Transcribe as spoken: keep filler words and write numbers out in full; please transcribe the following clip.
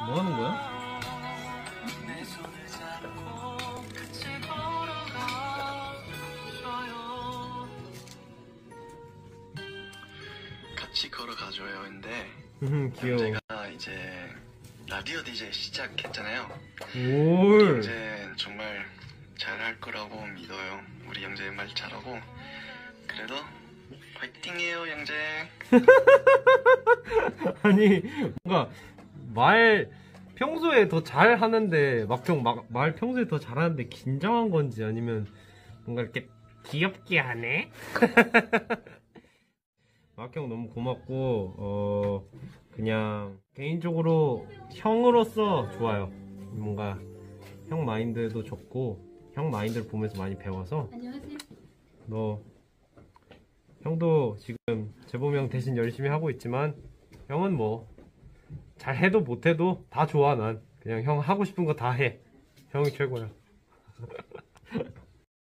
뭐 하는 거야? 같이 걸어가줘요. 근데 음, 귀여워. 제가 이제 라디오 디제이 시작했잖아요. 올. 이제 정말 잘할 거라고 믿어요. 우리 영재 말 잘하고. 그래도 파이팅해요, 영재. 아니 뭔가 말 평소에 더 잘하는데 막평 말 평소에 더 잘하는데 긴장한 건지 아니면 뭔가 이렇게 귀엽게 하네? 막형 너무 고맙고 어 그냥 개인적으로 형으로서 좋아요. 뭔가 형 마인드도 좋고 형 마인드를 보면서 많이 배워서. 안녕하세요. 너 형도 지금 재범이 형 대신 열심히 하고 있지만 형은 뭐 잘해도 못해도 다 좋아. 난 그냥 형 하고 싶은 거 다 해. 형이 최고야.